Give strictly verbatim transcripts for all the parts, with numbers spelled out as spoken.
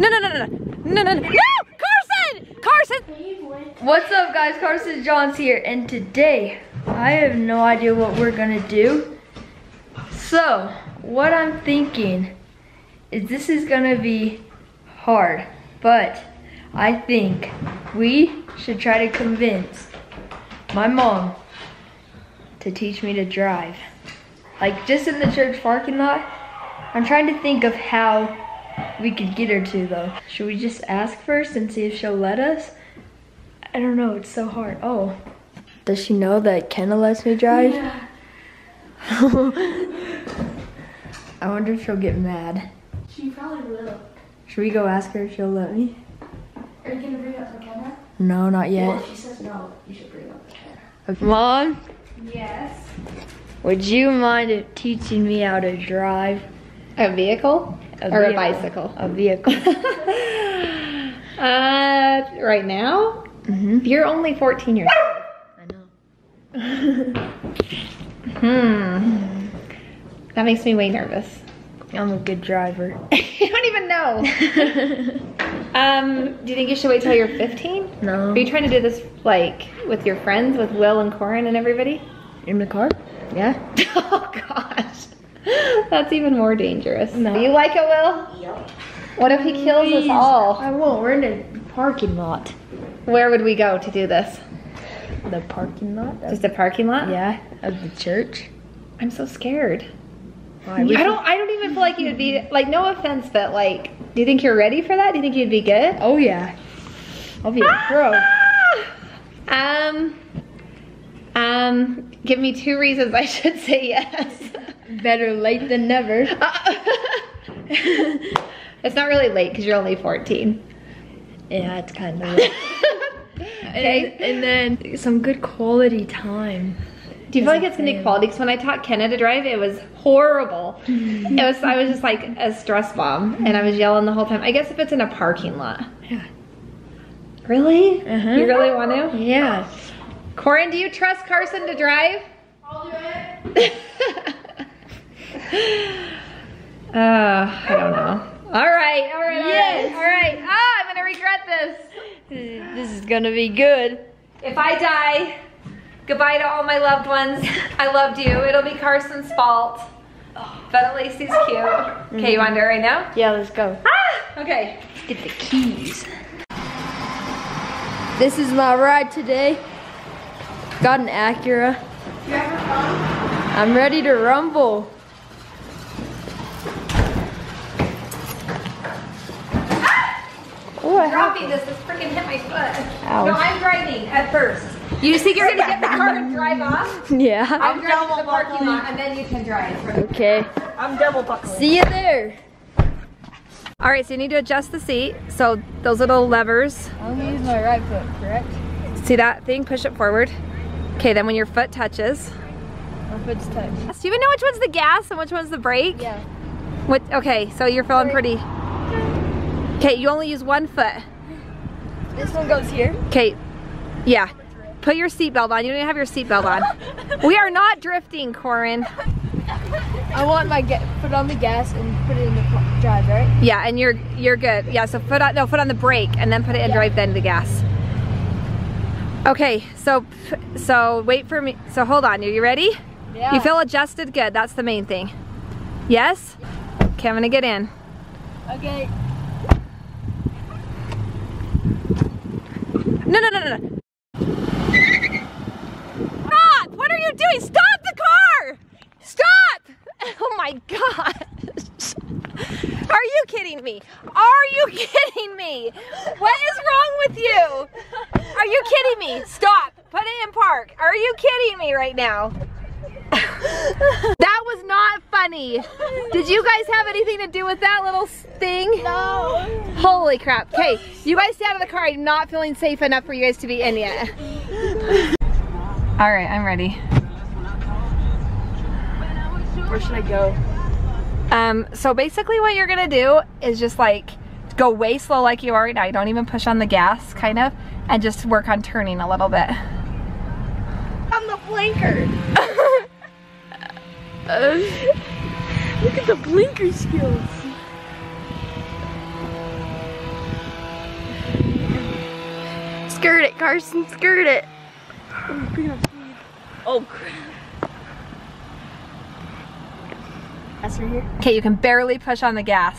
No, no, no, no, no, no, no, no, Carson! Carson! What's up, guys? Carson Johns here, and today I have no idea what we're gonna do. So, what I'm thinking is this is gonna be hard, but I think we should try to convince my mom to teach me to drive. Like, just in the church parking lot. I'm trying to think of how we could get her to, though. Should we just ask first and see if she'll let us? I don't know, it's so hard. Oh, does she know that Kenna lets me drive? Yeah. I wonder if she'll get mad. She probably will. Should we go ask her if she'll let me? Are you gonna bring up McKenna? No, not yet. Well, if she says no, you should bring up McKenna. Okay. Mom? Yes? Would you mind teaching me how to drive? A vehicle? A or vehicle. a bicycle? A vehicle. uh, right now? Mm-hmm. You're only fourteen years old. I know. Hmm. That makes me way nervous. I'm a good driver. You don't even know. um, do you think you should wait till you're fifteen? No. Are you trying to do this like with your friends, with Will and Corin and everybody? In the car? Yeah. Oh gosh. That's even more dangerous. No. Do you like it, Will? Yep. What if he kills Please. us all? I won't. We're in a parking lot. Where would we go to do this? The parking lot? Of, Just a parking lot? yeah, of the church. I'm so scared. Why, I we don't I don't even feel like you'd be, like, no offense, but like, do you think you're ready for that? Do you think you'd be good? Oh yeah. I'll be a pro. Um, um, give me two reasons I should say yes. Better late than never. It's not really late because you're only fourteen. Yeah, it's kind of late. Okay. And, and then some good quality time. Do you feel like it's gonna be quality? Because when I taught Kenna to drive, it was horrible. It was, I was just like a stress bomb, and I was yelling the whole time. I guess if it's in a parking lot. Yeah. Really? Uh-huh. You really want to? Yeah. Corin, do you trust Carson to drive? I'll do it. uh, I don't know. All right, all right, Yes. all right. All right. Ah, I'm gonna regret this. This is gonna be good. If I die, goodbye to all my loved ones. I loved you. It'll be Carson's fault. But at least he's cute. Okay, you want to do it right now? Yeah, let's go. Ah, okay. Let's get the keys. This is my ride today. Got an Acura. You ever fun? I'm ready to rumble. Oh, I Dropping this, this freaking hit my foot. Ouch. No, I'm driving at first. You think you're gonna get in the car and drive off? Yeah. I'm driving to the parking lot and then you can drive. Okay. I'm double buckling. See you there. All right, so you need to adjust the seat. So those little levers. I'm gonna use my right foot, correct? See that thing? Push it forward. Okay, then when your foot touches. My foot's touched. Do you even know which one's the gas and which one's the brake? Yeah. What? Okay, so you're feeling pretty. Okay, you only use one foot. This one goes here. Okay, yeah. Put your seatbelt on. You don't even have your seatbelt on. We are not drifting, Corin. I want my ga foot on the gas and put it in the drive, right? Yeah, and you're you're good. Yeah, so foot on no foot on the brake and then put it in Yeah. drive, then the gas. Okay, so so wait for me. So hold on. Are you ready? Yeah. You feel adjusted? Good. That's the main thing. Yes? Okay, I'm gonna get in. Okay. No, no, no, no, no. Stop! What are you doing? Stop the car! Stop! Oh my gosh. Are you kidding me? Are you kidding me? What is wrong with you? Are you kidding me? Stop. Put it in park. Are you kidding me right now? That was not funny. Did you guys have anything to do with that little thing? No. Holy crap. Okay, you guys stay out of the car. I'm not feeling safe enough for you guys to be in yet. All right, I'm ready. Where should I go? Um, so basically what you're gonna do is just like go way slow like you are right now. You don't even push on the gas, kind of, and just work on turning a little bit. On the blinker. uh, look at the blinker skills. Skirt it, Carson, skirt it. Oh crap. That's right here. Okay, you can barely push on the gas.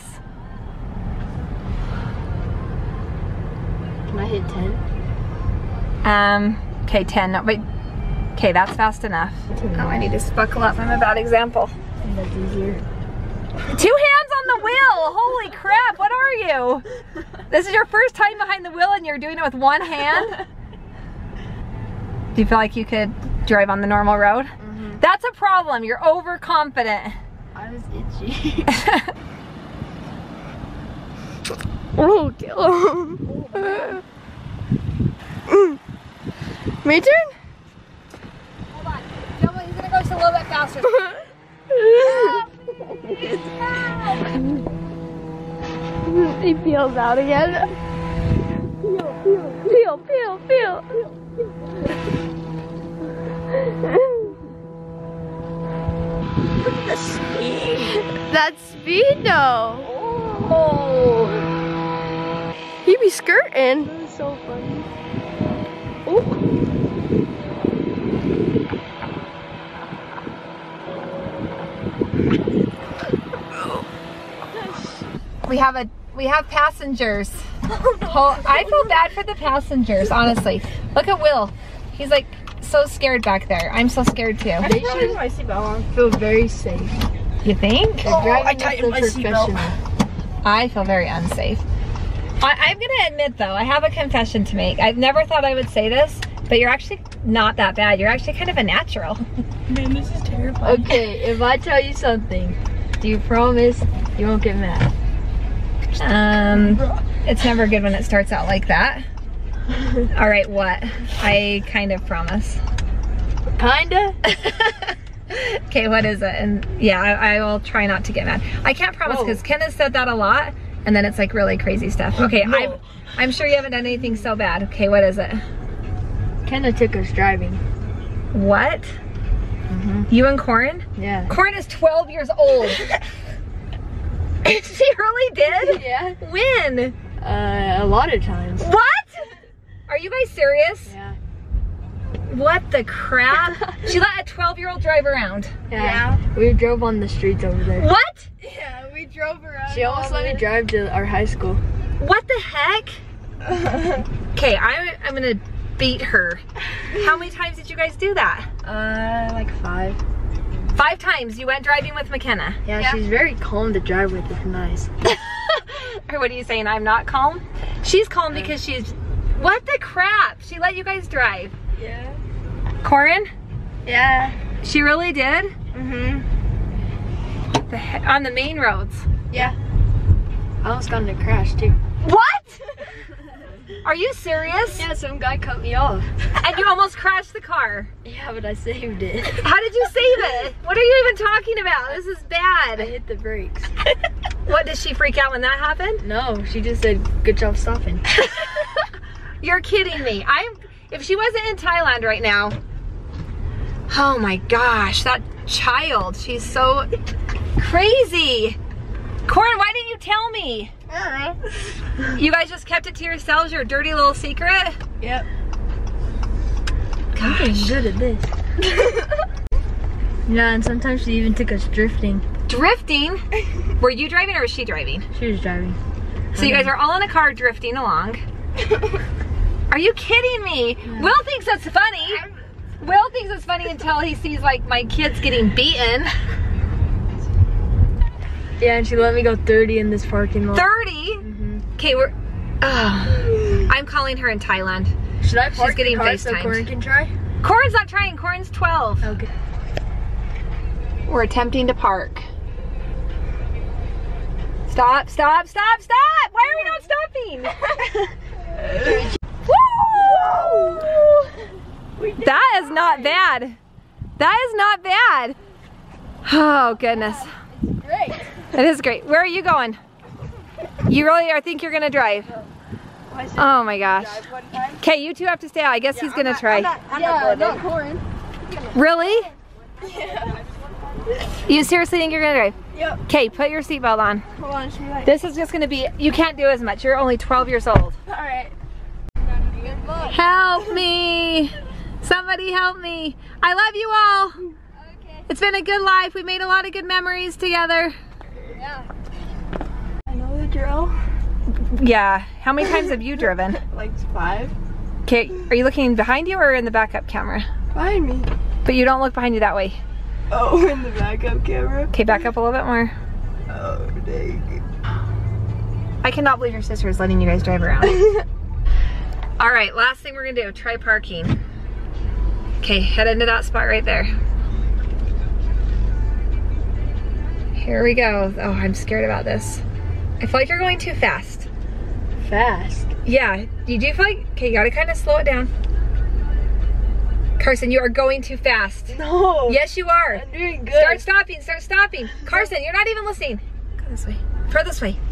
Can I hit ten? Um, okay, ten, no, wait. Okay, that's fast enough. Oh, I need to buckle up, I'm a bad example. That's easier. Two hands on the wheel, holy crap, what are you? This is your first time behind the wheel and you're doing it with one hand? Do you feel like you could drive on the normal road? Mm-hmm. That's a problem, you're overconfident. I was itchy. Oh, kill him. My turn? Hold on, Joe, he's gonna go just a little bit faster. He peels out again. Peel, peel, peel, peel, peel. Look at the speed. That's speed though. Oh. He be skirting. That was so funny. Oh. We have a we have passengers. Oh, I feel bad for the passengers, honestly. Look at Will. He's like so scared back there. I'm so scared too. They should my seatbelt on. Feel very safe. You think? They're driving I tightened my seatbelt. I feel very unsafe. I, I'm gonna admit though, I have a confession to make. I've never thought I would say this, but you're actually not that bad. You're actually kind of a natural. Man, this is terrifying. Okay, if I tell you something, do you promise you won't get mad? Um, it's never good when it starts out like that. All right, what? I kind of promise. Kinda? Okay, what is it? And yeah, I, I will try not to get mad. I can't promise because Ken has said that a lot, and then it's like really crazy stuff. Okay, no. I'm, I'm sure you haven't done anything so bad. Okay, what is it? Kenna took us driving. What? Mm-hmm. You and Corin? Yeah. Corin is twelve years old. She really did? Yeah. When? Uh, a lot of times. What? Are you guys serious? Yeah. What the crap? She let a twelve year old drive around. Yeah. yeah. We drove on the streets over there. What? Yeah, we drove around. She almost let me drive to our high school. What the heck? Okay, I'm, I'm gonna beat her. How many times did you guys do that? Uh, like five. Five times you went driving with McKenna. Yeah, yeah. She's very calm to drive with. It's nice. Or what are you saying? I'm not calm? She's calm because she's... What the crap? She let you guys drive. Yeah. Corin? Yeah. She really did? Mm-hmm. What the heck? On the main roads? Yeah. I almost got in a crash too. What? Are you serious? Yeah, some guy cut me off. And you almost crashed the car. Yeah, but I saved it. How did you save it? What are you even talking about? This is bad. I hit the brakes. What, did she freak out when that happened? No, she just said, good job stopping. You're kidding me. I'm, if she wasn't in Thailand right now, oh my gosh, that child, she's so crazy. Corin, why didn't you tell me? Uh-huh. You guys just kept it to yourselves, your dirty little secret? Yep. Gosh. I'm getting good at this. Yeah, and sometimes she even took us drifting. Drifting? Were you driving or was she driving? She was driving. So you guys are all in a car drifting along. Are you kidding me? Yeah. Will thinks that's funny. Will thinks it's funny until he sees like my kids getting beaten. Yeah, and she let me go thirty in this parking lot. thirty? Okay, mm-hmm. we're... Oh, I'm calling her in Thailand. Should I park She's getting the car so Corin can try? Corin's not trying. Corin's twelve. Okay. We're attempting to park. Stop, stop, stop, stop! Why are we not stopping? Woo! That is not bad. That is not bad. Oh, goodness. It's great. It is great. Where are you going? You really are think you're gonna drive? Oh my gosh. Okay, you two have to stay out. I guess yeah, he's gonna I'm not, try. I'm not, I'm yeah, not Corin. Really? Yeah. You seriously think you're gonna drive? Yep. Okay, put your seatbelt on. Hold on, she might. This is just gonna be, you can't do as much. You're only twelve years old. Alright. Help me. Somebody help me. I love you all. Okay. It's been a good life. We made a lot of good memories together. Yeah. I know the drill. Yeah. How many times have you driven? Like five. Okay, are you looking behind you or in the backup camera? Behind me. But you don't look behind you that way. Oh, in the backup camera? Okay, back up a little bit more. Oh, dang. I cannot believe your sister is letting you guys drive around. All right, last thing we're gonna do, try parking. Okay, head into that spot right there. Here we go. Oh, I'm scared about this. I feel like you're going too fast. Fast? Yeah, you do feel like, okay, you gotta kind of slow it down. Carson, you are going too fast. No. Yes, you are. I'm doing good. Start stopping, start stopping. Carson, you're not even listening. Go this way, further this way.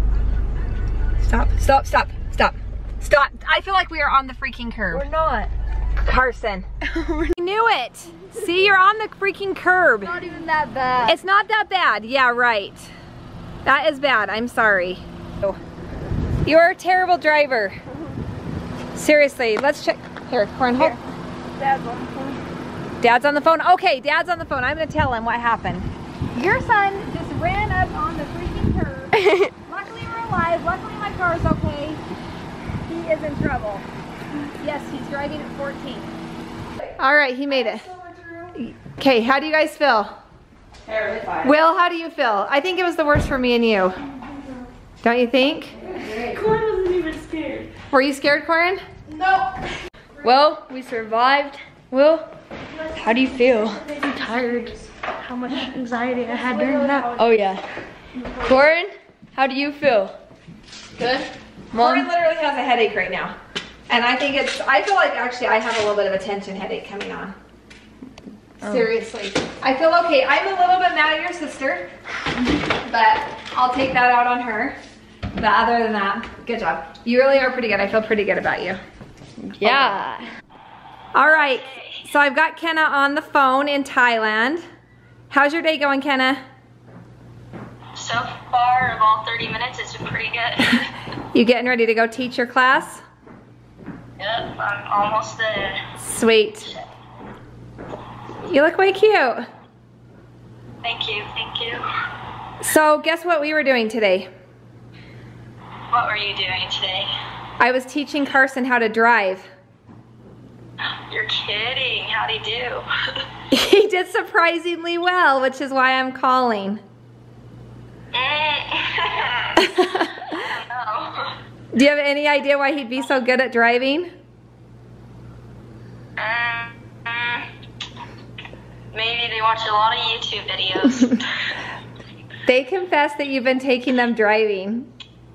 Stop, stop, stop, stop, stop. I feel like we are on the freaking curb. We're not. Carson. I knew it. See, you're on the freaking curb. It's not even that bad. It's not that bad. Yeah, right. That is bad. I'm sorry. You're a terrible driver. Seriously, let's check. Here, Corin, hold. Dad's on the phone. Dad's on the phone? Okay, Dad's on the phone. I'm gonna tell him what happened. Your son just ran up on the freaking curb. Luckily we're alive. Luckily my car's okay. He is in trouble. Yes, he's driving at fourteen. All right, he made it. Okay, how do you guys feel? Terrified. Will, how do you feel? I think it was the worst for me and you. Don't you think? Corin wasn't even scared. Were you scared, Corin? No. Well, we survived. Will, how do you feel? I'm tired. How much anxiety I had during that. Oh yeah. Corin, how do you feel? Good. Mom? Corin literally has a headache right now. And I think it's, I feel like actually I have a little bit of a tension headache coming on. Oh. Seriously. I feel okay. I'm a little bit mad at your sister, but I'll take that out on her. But other than that, good job. You really are pretty good. I feel pretty good about you. Yeah. All right, so I've got Kenna on the phone in Thailand. How's your day going, Kenna? So far, of all thirty minutes, it's been pretty good. You getting ready to go teach your class? Yep, I'm almost there. Sweet. You look way cute. Thank you, thank you. So guess what we were doing today? What were you doing today? I was teaching Carson how to drive. You're kidding. How'd he do? He did surprisingly well, which is why I'm calling. I don't know. Do you have any idea why he'd be so good at driving? Um, mm, maybe they watch a lot of YouTube videos. They confess that you've been taking them driving.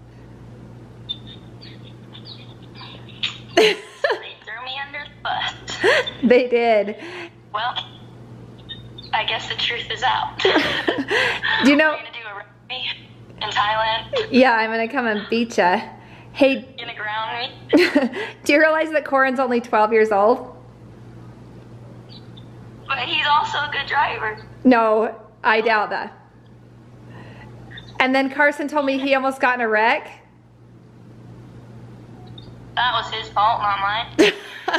They threw me under the bus. They did. Well, I guess the truth is out. Do you know? Are you gonna do a rugby in Thailand? Yeah, I'm gonna come and beat ya. Hey, You gonna ground me? do you realize that Corin's only twelve years old? But he's also a good driver. No, I doubt that. And then Carson told me he almost got in a wreck. That was his fault, not mine.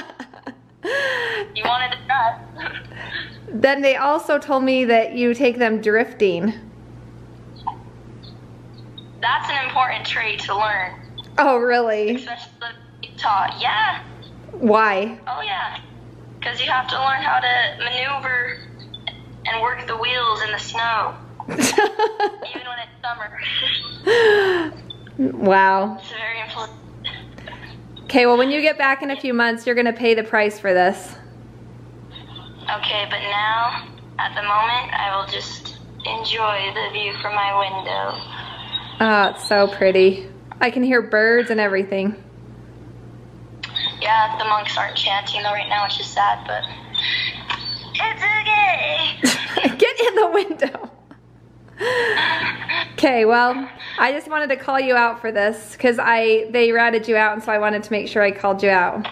You wanted to drive. Then they also told me that you take them drifting. That's an important trait to learn. Oh, really? Especially Utah. Yeah. Why? Oh, yeah. Because you have to learn how to maneuver and work the wheels in the snow. Even when it's summer. Wow. It's very important. Okay, well, when you get back in a few months, you're gonna pay the price for this. Okay, but now, at the moment, I will just enjoy the view from my window. Oh, it's so pretty. I can hear birds and everything. Yeah, the monks aren't chanting though right now, which is sad, but it's okay. Get in the window. Okay, well, I just wanted to call you out for this because I they ratted you out, and so I wanted to make sure I called you out.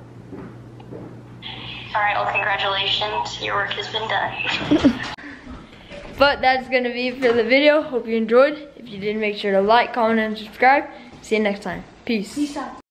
All right, well, congratulations. Your work has been done. But that's gonna be it for the video. Hope you enjoyed. If you did, make sure to like, comment, and subscribe. See you next time. Peace. Peace out.